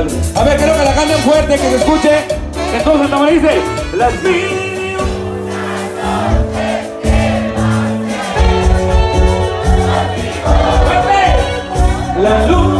tal. A ver, creo que la canten fuerte, que se escuche. Entonces, ¿cómo dice? Las mil. La luz.